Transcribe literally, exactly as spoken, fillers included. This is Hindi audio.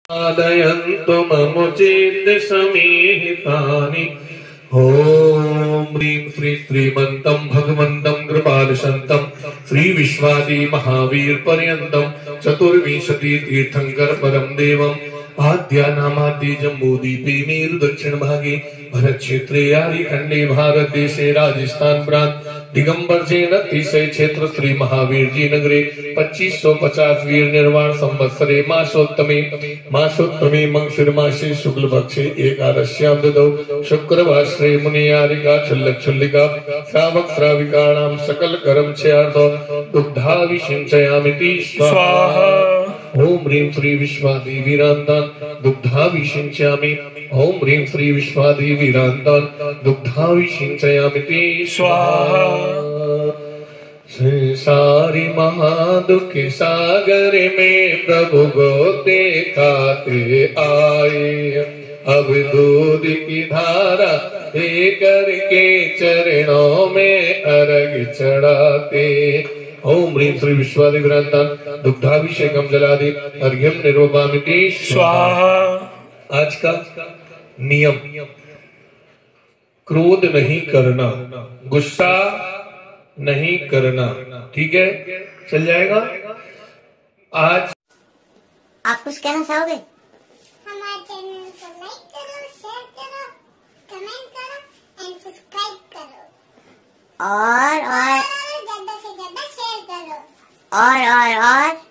आदयन्तु ममुचेत समीहितानि। ओम ह्रीं श्री श्रीमन्तं भगवन्तं कृपालशन्तं श्री विश्वादि महावीर पर्यन्तं चतुर्विंशति तीर्थंकर परम देवम आद्यानामाद्य जम्बूद्वीपे मेरु दक्षिण भागे भरत क्षेत्रे आर्यखंडे भारत देशे राजस्थान प्रांत दिगंबर जैन अतिशय क्षेत्र श्री महावीर जी नगरे पच्चीस सौ पचास वीर निर्वाण संवत्सरे मासोत्तमे मासोत्तमे मंगशिर मासे शुक्ल पक्षे एकादश्यां ददौ शुक्रवासरे मुनियारिका क्षुल्लक्षुल्लिका श्रावक श्राविकाणां सकल कर्म क्षयार्थो दुग्धाभिषिञ्चयामि स्वाहा। ओम ह्रीं श्री विश्वादेवीरान्तान् दुग्धाभिषिञ्चयामि। ओम ह्रीं श्री विश्वादेवीरान्तान् दुग्धाभिषिञ्चयामि स्वाहा। संसारी महादुख सागर में प्रभु गोते खाते आए, अब दूध की धारा दे करके चरणों में अर्घ चढ़ाते। ओम ह्रीं श्री विश्वादेवीरान्तान् दुग्धाभिषेकम जलादि अर्घ्यम निरूपयामि स्वाहा। आज का नियम, क्रोध नहीं करना, गुस्सा नहीं करना, ठीक है, चल जाएगा। आज आप कुछ कहना चाहोगे? हमारे चैनल को लाइक करो, शेयर करो, कमेंट करो एंड सब्सक्राइब करो और और ज्यादा से ज्यादा शेयर करो और और और